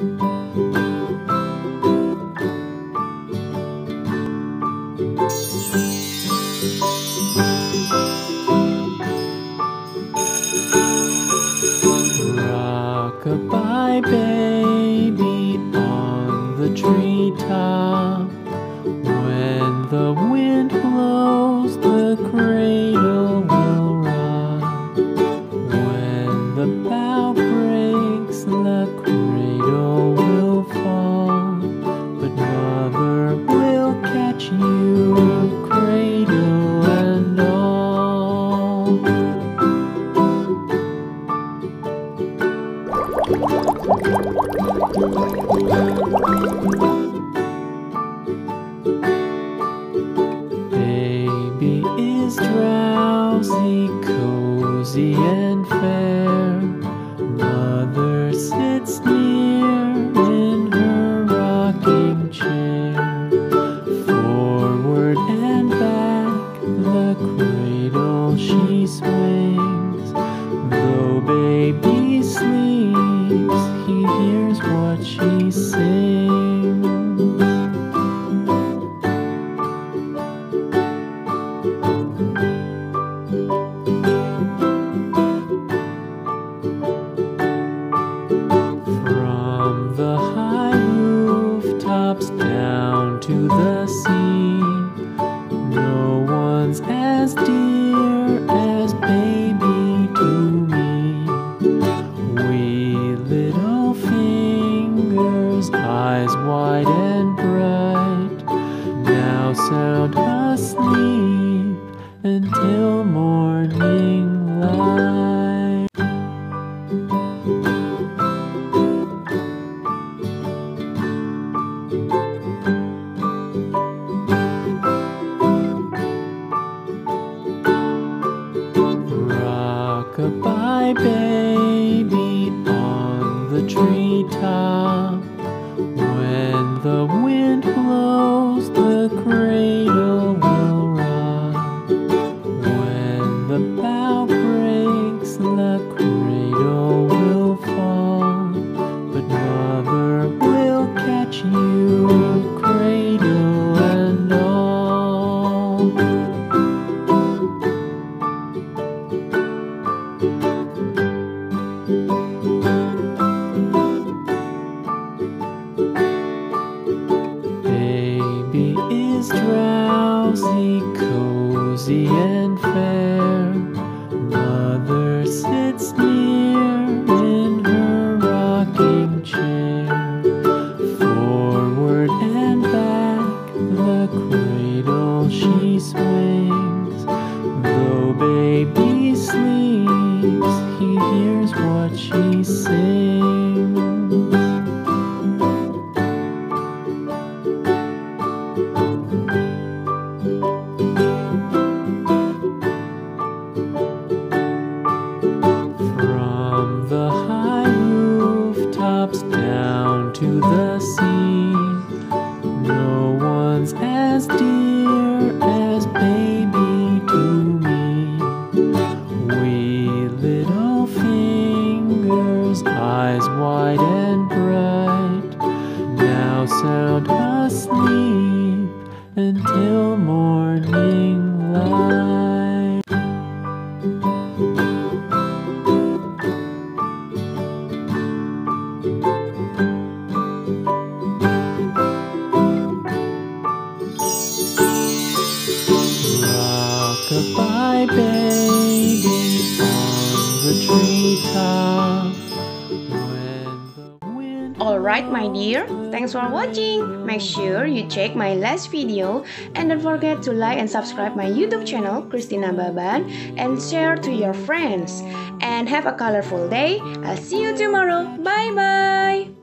Rock-a-bye baby on the treetop. When the wind blows, the cradle will rock. When the bough breaks, the cradle will fall. But mother will catch you, cradle and all. Baby is drowsy, cozy and fair. Mother sits near in her rocking chair. Forward and back, the cradle she swings. Though baby sleeps, he hears what she sings. From the high rooftops down to the sea, no one's as dear as baby to me. Wee little fingers, eyes wide and bright, now sound asleep until morning light. Rock-a-bye baby on the treetop. When the wind blows, the cradle will rock. When the bough breaks, the cradle will fall. But mother will catch you, cradle and all. Baby is drowsy, cozy and fair. Mother sits near in her rocking chair. Forward and back, the cradle she swings. Though baby sleeps, he hears what she sings. From the high rooftops down to the sea, no one's as dear as baby to me. Wee little fingers, eyes wide and bright, now sound asleep until morning light. Rock-a-bye baby on the treetop. Alright my dear, thanks for watching. Make sure you check my last video and don't forget to like and subscribe my YouTube channel Christina Baban and share to your friends. And have a colorful day. I'll see you tomorrow. Bye bye.